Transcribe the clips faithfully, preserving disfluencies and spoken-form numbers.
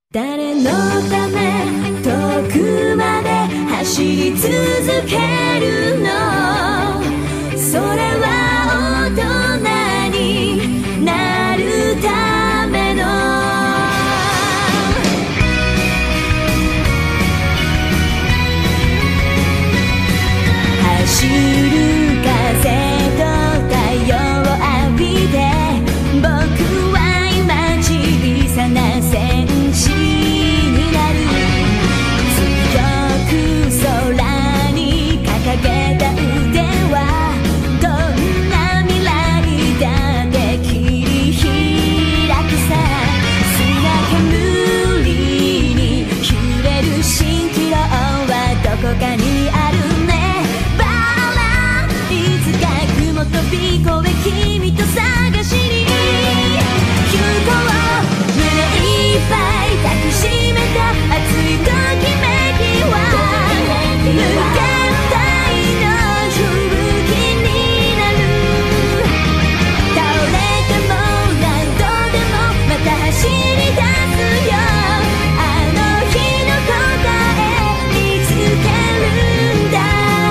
誰のため遠くまで走り続けるの、それは大人になるための。走る風と太陽を浴びて、僕は今小さな戦士になる。強く空に掲げた腕はどんな未来だって切り開くさ。砂煙に揺れる蜃気楼はどこかにあるね。雲飛び越え君と探しに行こう。胸いっぱい抱きしめた熱いときめきは無限大の吹雪になる。倒れても何度でもまた走り出すよ。あの日の答え見つけるんだ。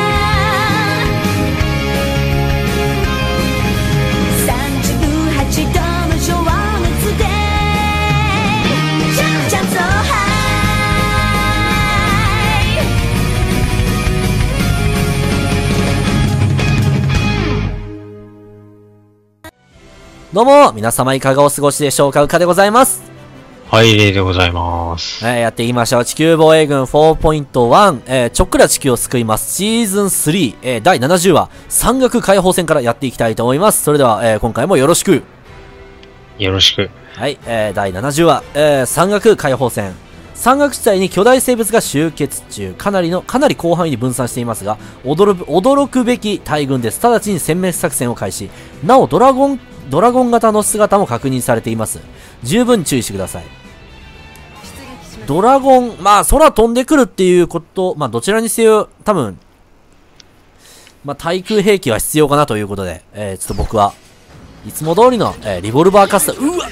どうも、皆様いかがお過ごしでしょうか。うかでございます。 はい、レイでございます。 えー、やっていきましょう。地球防衛軍 フォーポイントワン、えー、ちょっくら地球を救います。シーズンスリー、えー、だいななじゅうわ、山岳解放戦からやっていきたいと思います。それでは、えー、今回もよろしく。 よろしく。 はい、えー、だいななじゅうわ、えー、山岳解放戦。山岳地帯に巨大生物が集結中。かなりの、かなり広範囲に分散していますが、驚く、驚くべき大群です。直ちに殲滅作戦を開始。なお、ドラゴン、ドラゴン型の姿も確認されています。十分注意してください。ドラゴン、まあ、空飛んでくるっていうこと、まあ、どちらにせよ、多分、まあ、対空兵器は必要かなということで、えー、ちょっと僕は、いつも通りの、えー、リボルバーカスタ、うわ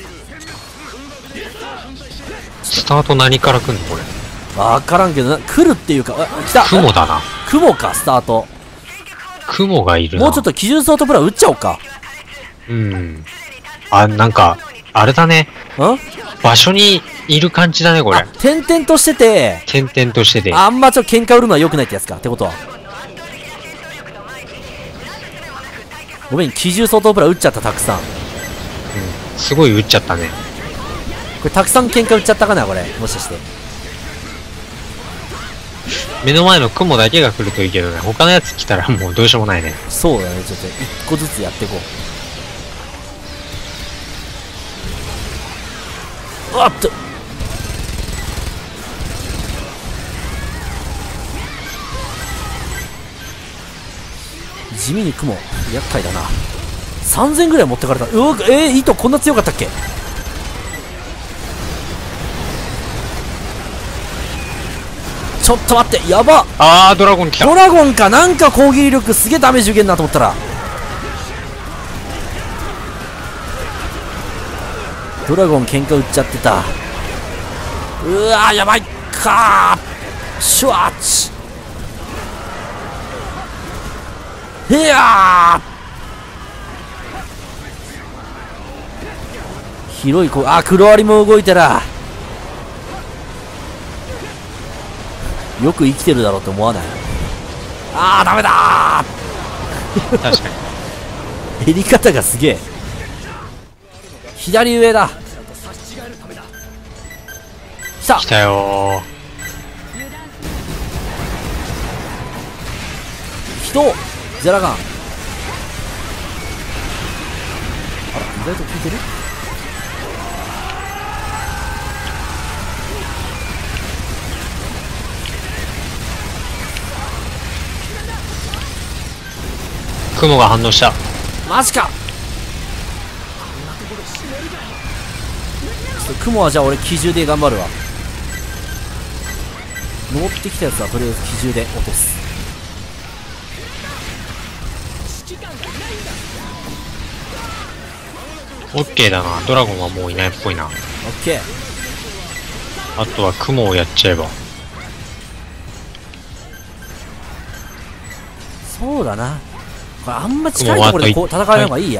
スタート何から来んのこれ。 わからんけどな、来るっていうか、あ、来た雲だな。 雲か、スタート。 雲がいるな。 もうちょっと基準ソートプラン打っちゃおうか。 うん。あ、なんか、あれだね。 ん場所にいる感じだね、これ。 点々としてて、 点々としてて。 あんまちょっと喧嘩売るのは良くないってやつか。ってことは。ごめん、基準相当プラ打っちゃった、たくさん。うん。 すごい打っちゃったね。 これたくさん喧嘩売っちゃったかな、これ。もしかして。 目の前の雲だけが来るといいけどね。他のやつ来たらもうどうしようもないね。 そうだね、ちょっと一個ずつやっていこう。うわっと。地味に雲厄介だな。さんぜんぐらい持ってかれた。うわ、えー、糸こんな強かったっけ。ちょっと待って、やば。 あー、ドラゴン来た。 ドラゴンか。なんか攻撃力すげえダメージ受けんなと思ったらドラゴン喧嘩売っちゃってた。うわー、やばいかー。シュワッチへやー。広いこ、あー、黒アリも動いてら。よく生きてるだろうと思わない？あー、ダメだー確かに。 減り方がすげえ。左上だ。来た来たよー。人ゼラガン。あら、意外と効いてる。 雲が反応した。 マジか。ちょっと雲はじゃあ俺機銃で頑張るわ。登ってきたやつはとりあえず機銃で落とす。 オッケーだな。ドラゴンはもういないっぽいな。 オッケー。 あとは雲をやっちゃえば。 そうだな。これあんま近いところでこう戦えない方がいいや。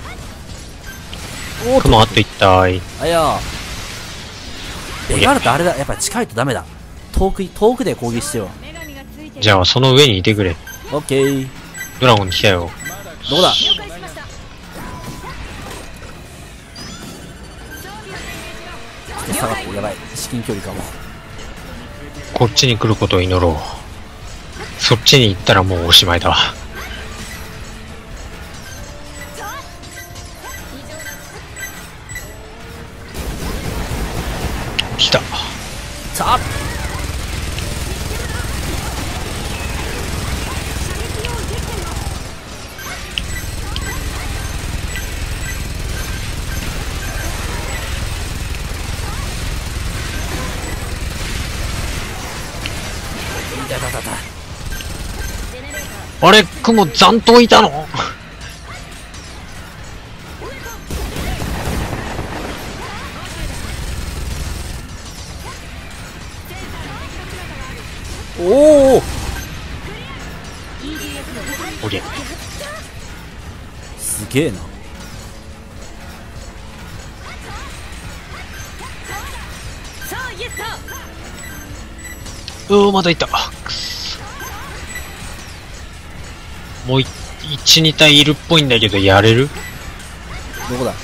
おーっと雲あと一体。 あやー。ベガルタあれだ。やっぱり近いとダメだ。遠く、遠くで攻撃してよ。 じゃあその上にいてくれ。 オッケー。 ドラゴン来たよ。 どこだ。下がって、やばい。至近距離かも。 こっちに来ることを祈ろう。そっちに行ったらもうおしまいだわ。来た。 さあいたたたた。 あれ雲残党いたの。 おおおりゃ。 すげえな。 うーまだいた。くっそ。もういち、に体いるっぽいんだけどやれる？ どこだ。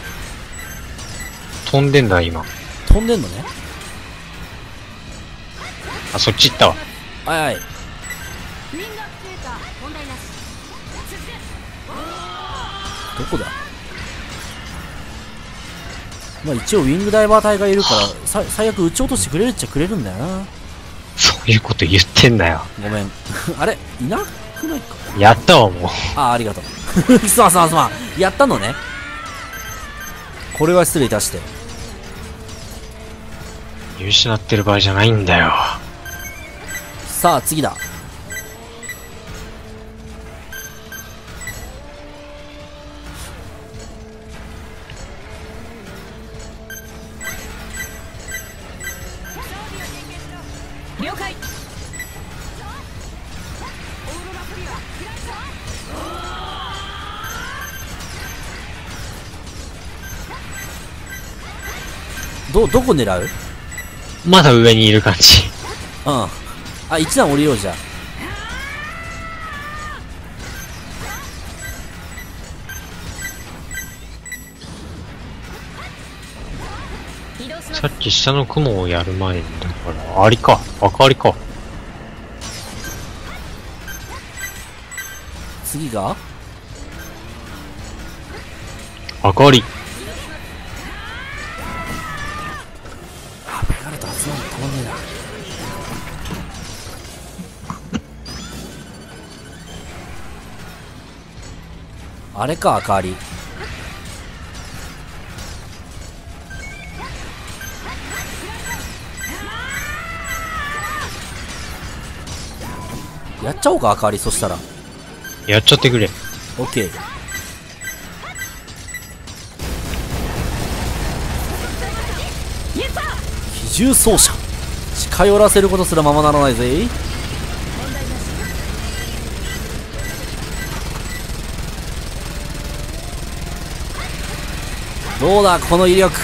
飛んでんだ今。 飛んでんのね。 あ、そっち行ったわ。 はいはい。どこだ。まあ一応ウィングダイバー隊がいるからさ最悪撃ち落としてくれるっちゃくれるんだよな。 そういうこと言ってんだよ。 ごめんあれいなくないか。 やったわもう。 ああありがとうすまんすまんすまん。やったのね。これは失礼いたして。 見失ってる場合じゃないんだよ。 さあ次だ。 了解。 どどこ狙う。 まだ上にいる感じ。 うん。あ、一段降りようじゃ。 さっき下の雲をやる前にだからありか赤ありか。 次が赤あり。 あ、ペガルト集まるのたまんねえな。あれか、赤あり。やっちゃおうか、赤あり。そしたらやっちゃってくれ。 オッケー。機銃奏者近寄らせることすらままならないぜ。どうだこの威力。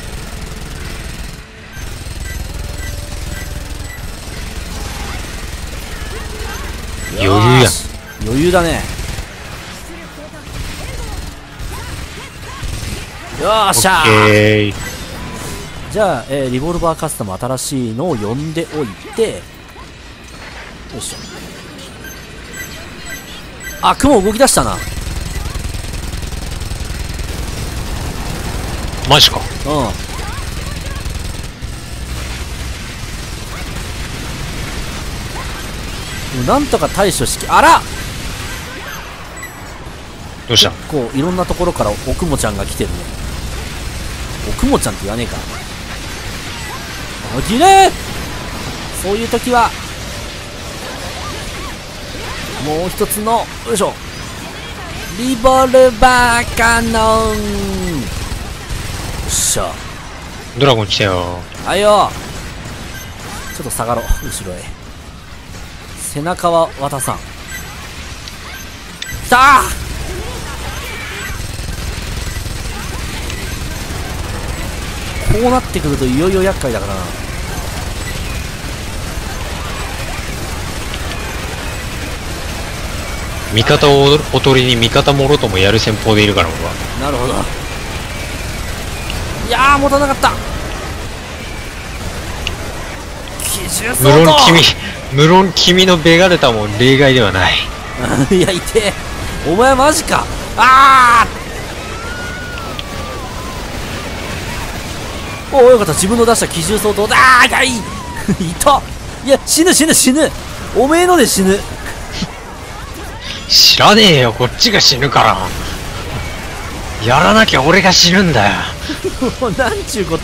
余裕やん。 よし余裕だね。よーっしゃオッケー。 じゃあ、えーリボルバーカスタム新しいのを呼んでおいて、よいしょ。あ、雲動き出したな。 マジか。 うん。なんとか対処しき、あらどうした。 結構いろんなところからおくもちゃんが来てるね。おくもちゃんって言わねえか。あきれー。そういう時はもう一つのよいしょリボルバーカノン。よっしゃ。 ドラゴン来たよ。 はいよ。 ちょっと下がろう、後ろへ。背中は渡さん。きたー。こうなってくるといよいよ厄介だからな。 味方をおとりに味方もろともやる戦法でいるから俺は。 なるほど。いやー持たなかった。奇獣相当。 無論君無論君のベガルタも例外ではない。 いや、いてえ。お前マジか。あーおお、よかった。自分の出した奇獣相当だ。あー痛い。いた。いや、死ぬ死ぬ死ぬ。おめえので死ぬ。 知らねえよ、こっちが死ぬから。やらなきゃ俺が死ぬんだよ。 なんちゅうこと。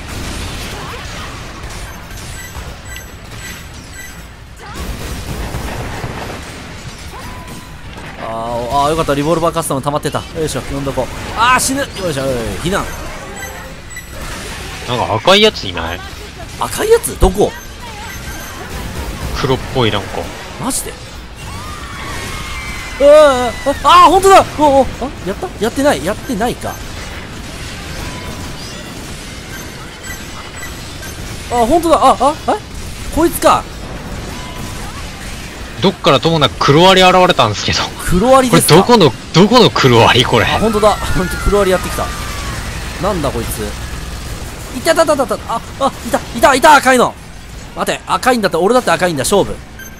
あーあー、よかった。リボルバーカスタム溜まってた。よいしょ、呼んどこう。あー死ぬ。よいしょ、避難。 なんか赤いやついない？ 赤いやつどこ？ 黒っぽいなんか。 マジで？ああああ、ほんとだ。おお、あ、やった？やってない、やってないか。あ、ほんとだ。あ、あ、あ、こいつか。 どっからともなく黒アリ現れたんですけど。 黒アリですか？ これどこの、どこの黒アリこれ。 あ、ほんとだ。ほんと黒アリやってきた。なんだこいつ。いたいたいたいたいた。あ、あ、いた、いた、いた、赤いの。待て、赤いんだって、俺だって赤いんだ、勝負。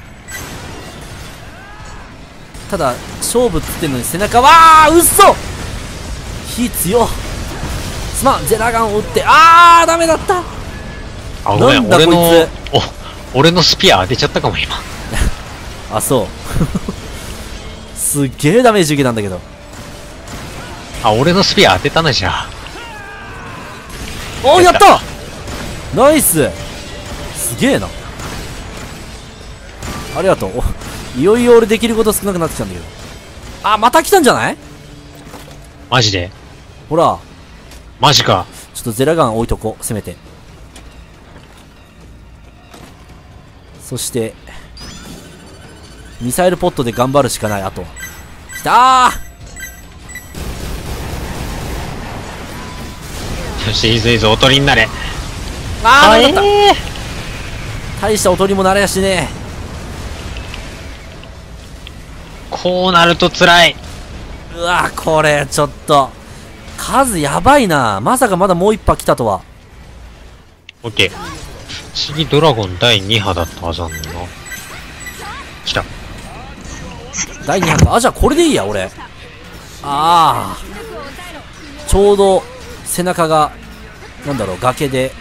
ただ、勝負っつってんのに背中、わー、うっそ。火強。すまん、ゼラガンを撃って、あー、ダメだった。 あ、ごめん、 なんだ俺のこいお俺のスピア当てちゃったかも今。 あ、そう。すっげえダメージ受けたんだけど。 あ、俺のスピア当てたなじゃあ。 おー、やったナイス。すげえな。ありがとう。いよいよ俺できること少なくなってきたんだけど。あ、また来たんじゃない？ マジで？ ほら、 マジか。 ちょっとゼラガン置いとこう、せめて。そしてミサイルポットで頑張るしかない。あときたー。よし、いいぞいいぞ、おとりになれ。 あー、 あなかった。 えー、 大したおとりもなれやしねこうなると辛い。 え。うわ、これちょっと数やばいな。まさかまだもう一波来たとは。 オッケー。次ドラゴンだいに波だったはずなんだな。来た。 だいに波か。あ、じゃあこれでいいや俺。ああ、ちょうど背中がなんだろう、崖で。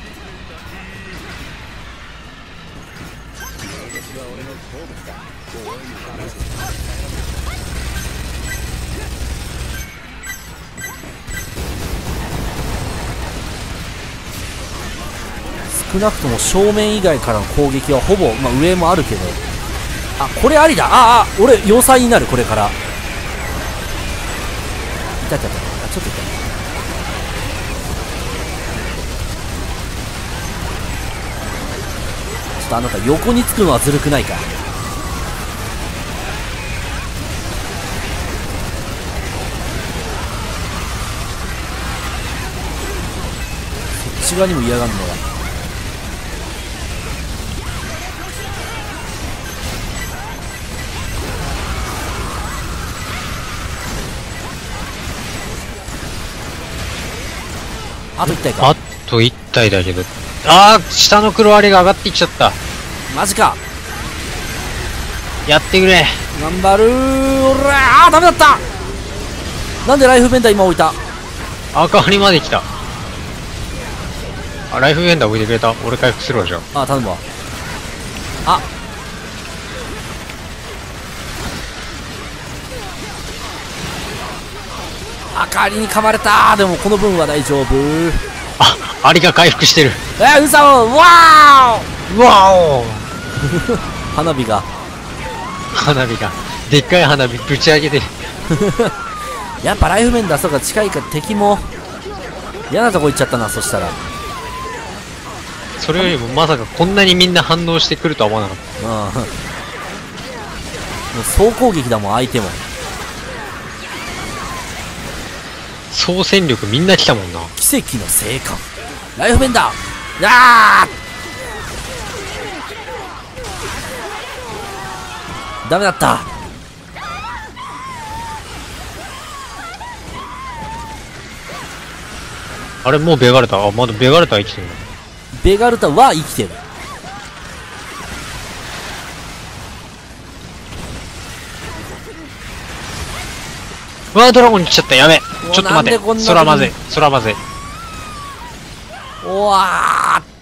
少なくとも正面以外からの攻撃はほぼ、まあ、上もあるけど。あ、これありだ。ああ、俺要塞になる。これからいたいたいた。あ、ちょっといた。ちょっとあなた横につくのはずるくないか。そっち側にも嫌がるのが。あといったいか。 あといち体だけど。あー、下の黒割りが上がってきちゃった。 マジか。 やってくれ。 頑張るー。おらー、あー、ダメだった。なんでライフベンダー今置いた。 赤張りまで来た。あ、ライフベンダー置いてくれた。俺回復するわじゃあ。 あ、頼むわ。あ、明かりに噛まれた。でもこの分は大丈夫。 あ、アリが回復してる。 えー、うさお、わうわおー花火が花火がでっかい花火ぶち上げてる。 やっぱライフ面出そうか。近いから敵も嫌なとこ行っちゃったな。そしたらそれよりもまさかこんなにみんな反応してくるとは思わなかっうん。もう総攻撃だもん、相手も。 た。総戦力みんな来たもんな。 奇跡の生還。ライフベンダー。あーダメだった。 あれもうベガルタ、あ、まだベガルタは生きてるの。 ベガルタは生きてる。 うわードラゴンに来ちゃった、やべ。ちょっと待って、 なんでこんな空まずい、空まずい。 おわー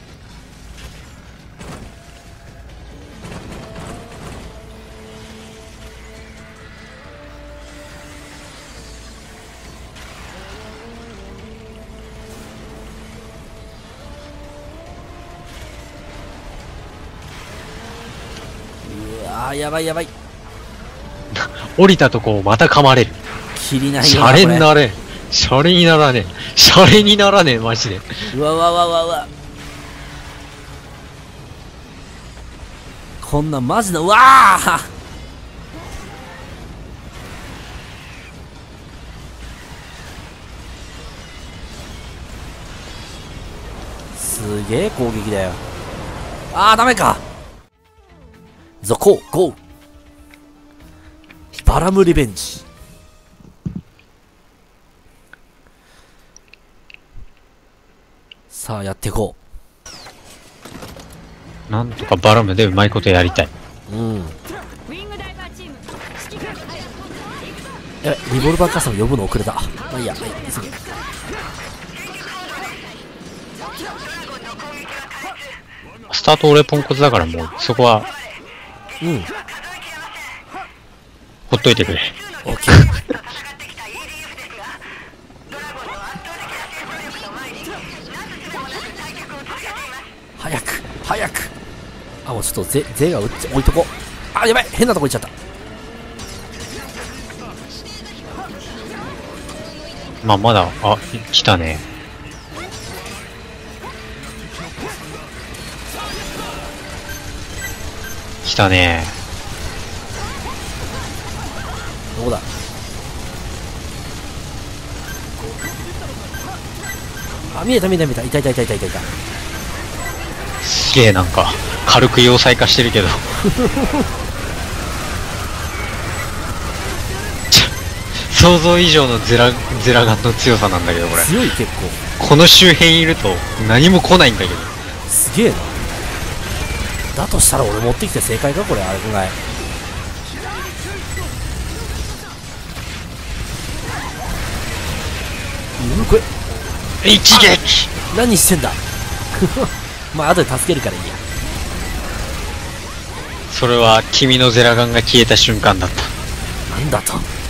うわーやばいやばい。 降りたとこをまた噛まれる。 切りないシャよなこれ。 レになれ。シャレにならねえ。シャレにならねえ、マジで。 うわうわうわうわうわ。こんなんマジのうわーすげえ攻撃だよ。あーダメか。ゾコーゴーバラムリベンジ。さあやっていこなんとかバラムでうまいことやりたい。 う。うんえリボルバーカスタム呼ぶの遅れた。まあいいや、はい、急げ。 スタート俺ポンコツだからもうそこはうんほっといてくれ。 オッケー早く早く。あもうちょっとゼゼが打っちゃ置いとこう。あやばい変なとこ行っちゃった。 まあまだ、あ、来たね。来たね。 どこだ。あ見えた見えた見えた。いたいたいたいたいたいた。 すげえなんか、軽く要塞化してるけど。想像以上のゼラ、ゼラガンの強さなんだけど、これ。 強い結構。 この周辺いると何も来ないんだけど。 すげえな。だとしたら俺持ってきて正解かこれ。あれぐらい。うんこれ一撃。 何してんだまあ後で助けるからいいや。 それは君のゼラガンが消えた瞬間だった。 なんだと。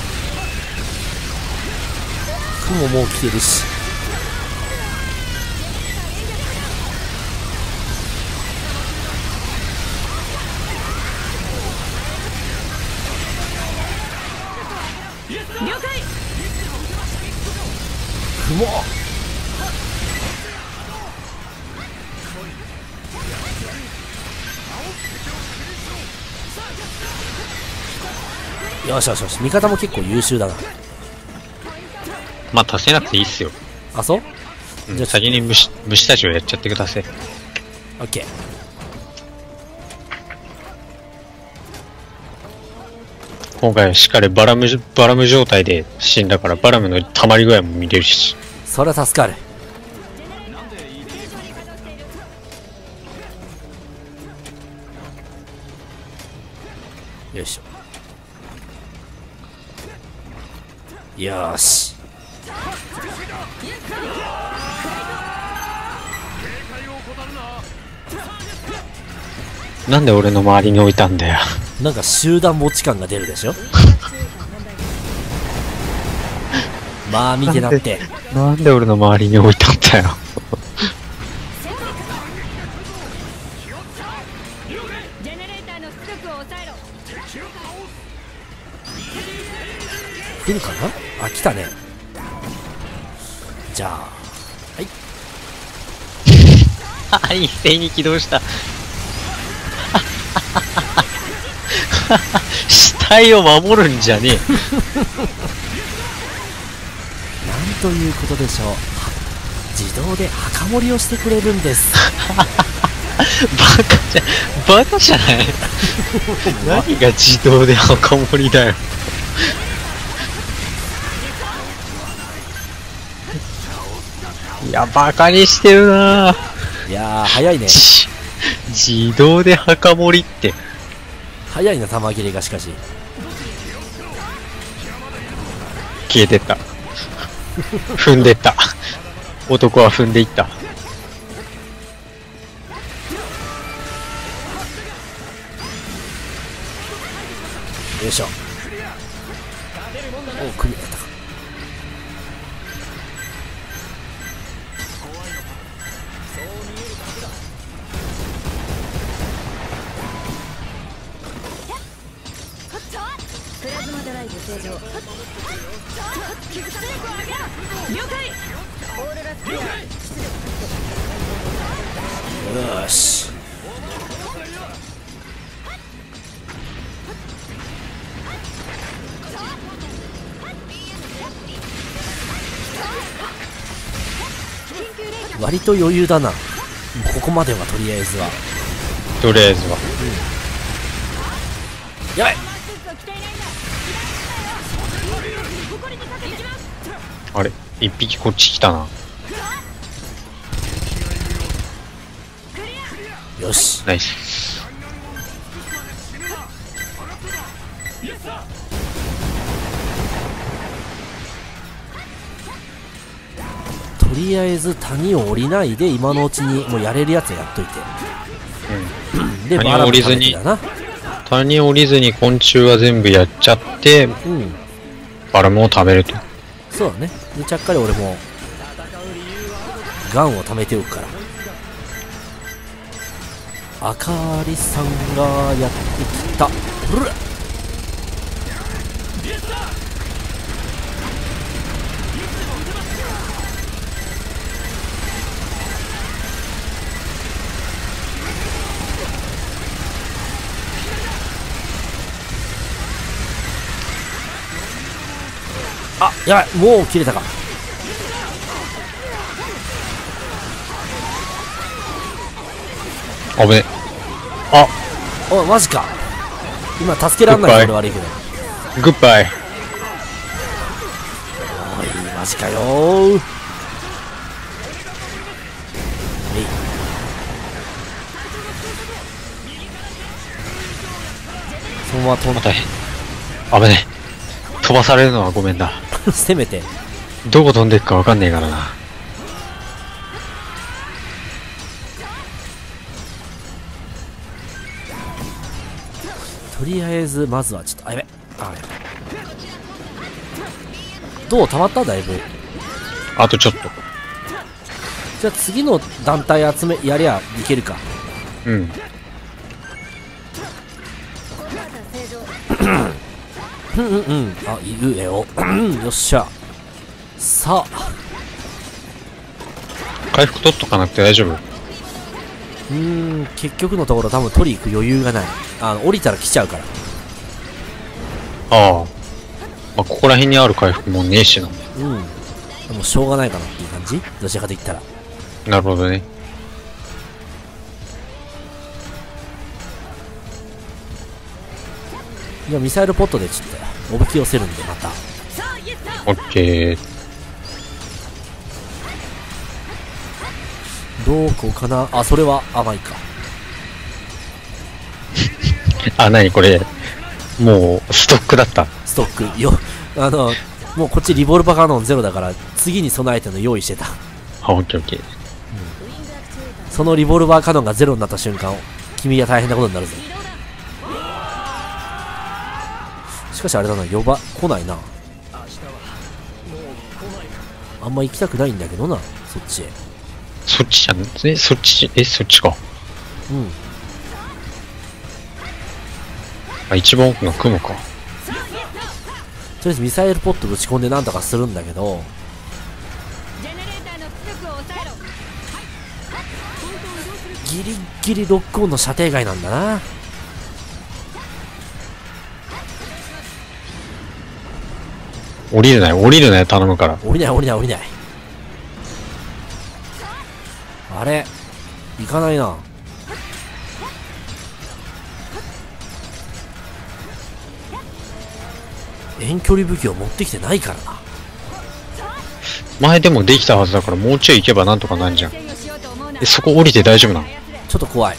雲もう来てるし。雲よしよしよし。味方も結構優秀だな。 まあ、足せなくていいっすよ。 あそううん、じゃあ先に虫、虫たちをやっちゃってください。 オッケー。 今回はしっかりバラム、バラム状態で死んだから、バラムの溜まり具合も見れるし。 それは助かる。よいしょ。よーし。 なんで俺の周りに置いたんだよ。 なんか集団持ち感が出るでしょまあ見てなって。 なんで俺の周りに置いたんだよ。 来るかなあ、来たね。じゃあはい一斉に起動した。死体を守るんじゃねえ。 なんということでしょう。自動で墓守りをしてくれるんです。 バカじゃ、バカじゃない。何が自動で墓守りだよ。いや、バカにしてるなぁ。 いやー、早いね。 自動で墓守りって。 早いな、玉切れがしかし。 消えてった。踏んでった。男は踏んでいった。 よいしょ。お、クリアやったか。 プラズマドライブ正常。傷つ力を上げろ。了解。オーロラスピア。 よし。割と余裕だな。ここまではとりあえずは。 とりあえずは。 うん、やばい。 あれ、一匹こっち来たな。 よし。 ナイス。 とりあえず谷を降りないで今のうちにもうやれるやつやっといて。 うん。 で、 谷を降りずにバラも食べてだな。 谷を降りずに昆虫は全部やっちゃって、 うん。 バラムを食べると。 そうだね。で、ちゃっかり俺もガンを貯めておくから。あかりさんがやってきた。うらっ、あ、やばい、もう切れたか。 危ね。あ、 おい、マジか。今助けらんないから悪いけど。 グッバイ。 おい、マジかよー。えい。そのまま飛ん大変。危ね。飛ばされるのはごめんだ。 せめて。 どこ飛んでいくかわかんねえからな。 とりあえずまずはちょっと、あ、やべ、あ、やべ。どう溜まっただいぶ。 あとちょっと。 じゃあ次の団体集めやりゃいけるか。 うん。 うんうんうん。あ、いるよ。よっしゃ。さあ。 回復取っとかなくて大丈夫？ うーん、結局のところ多分取り行く余裕がない。あの、降りたら来ちゃうから。 ああ。まあ、ここら辺にある回復もねえしな。 うん。でもしょうがないかなっていう感じ？どちらかと言ったら。 なるほどね。 いや、ミサイルポットでちょっとおびき寄せるんで、また。 オッケー。 どこかなあ、それは甘いか。 あ、なにこれ。もう、ストックだった。 ストック。よ、あの、もうこっちリボルバーカノンゼロだから、次に備えての用意してた。 あ、オッケーオッケー。 そのリボルバーカノンがゼロになった瞬間、君は大変なことになるぜ。しかしあれだな、呼ば、来ないな。あんま行きたくないんだけどな、そっちへ。 そっちじゃん、え、そっち、え、そっちか。 うん。 あ、一番奥の雲か。 とりあえずミサイルポットぶち込んでなんとかするんだけど、 ギリギリロックオンの射程外なんだな。 降りるなよ、降りるなよ、頼むから。 降りない降りない降りない。あれ行かないな。遠距離武器を持ってきてないからな。 前でもできたはずだから、もうちょい行けばなんとかなんじゃん。え、そこ降りて大丈夫なの？ ちょっと怖い。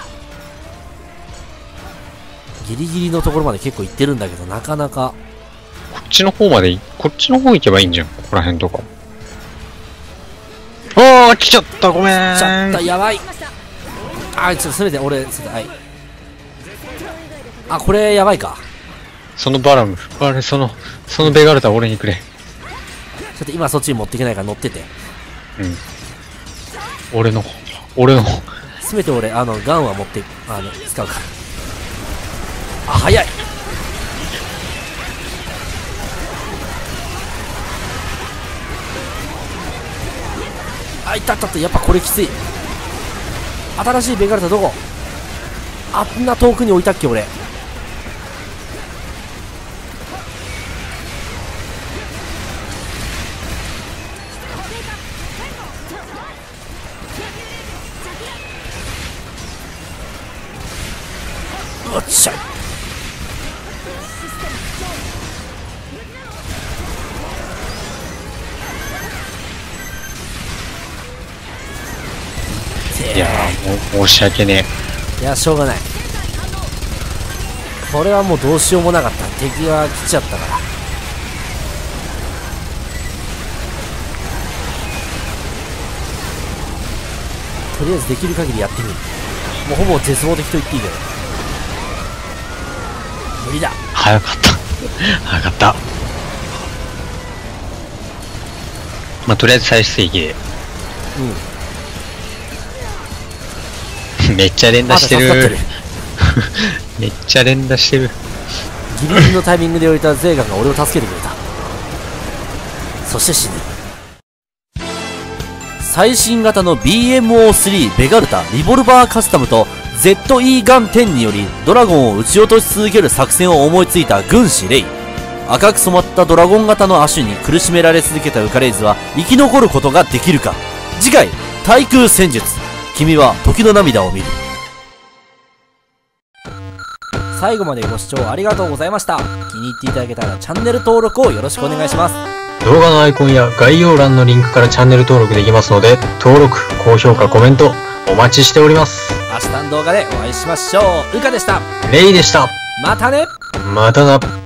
ギリギリのところまで結構行ってるんだけど、なかなか。 こっちの方まで、こっちの方行けばいいんじゃん、ここら辺とか。ああ、来ちゃった、ごめん。 来ちゃった、やばい。あ、ちょっとせめて俺、ちょっと、はい。あ、これやばいか。 そのバラム、あれ、その、そのベガルタ俺にくれ。 ちょっと今そっちに持っていけないから乗ってて。 うん。俺の、俺の。 せめて俺、あの、ガンは持って、あの、使うから。あ、早い。あ、いったいったいった。やっぱこれきつい。新しいベガルタどこ？あんな遠くに置いたっけ俺。おっしゃい。 いやー、もう申し訳ねいや、しょうがない。これはもうどうしようもなかった。敵が来ちゃったから。とりあえずできる限りやってみる。もうほぼ絶望的と言っていいけど無理だ。 え。早かった。早かった。まあ、とりあえず最終域で。 うん。 めっちゃ連打してる。 まだ助かってる。 めっちゃ連打してる。 ギリギリのタイミングで置いたゼーガンが俺を助けてくれた。そして死ぬ。最新型の ビーエムオースリー ベガルタリボルバーカスタムと ゼットイー ガンテンによりドラゴンを撃ち落とし続ける作戦を思いついた軍師レイ。赤く染まったドラゴン型の亜種に苦しめられ続けたウカレイズは生き残ることができるか。次回対空戦術、君は時の涙を見る。最後までご視聴ありがとうございました。気に入っていただけたらチャンネル登録をよろしくお願いします。 動画のアイコンや概要欄のリンクからチャンネル登録できますので、登録、高評価、コメントお待ちしております。 明日の動画でお会いしましょう。うかでした。 レイでした。 またね。 またな。